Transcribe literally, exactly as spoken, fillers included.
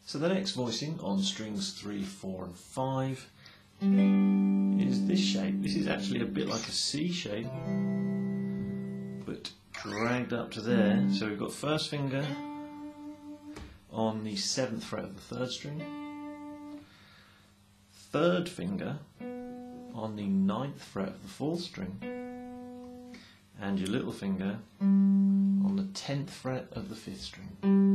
So the next voicing on strings three, four and five is this shape. This is actually a bit like a C shape, but dragged up to there. So we've got first finger on the seventh fret of the third string, third finger on the ninth fret of the fourth string, and your little finger on the tenth fret of the fifth string.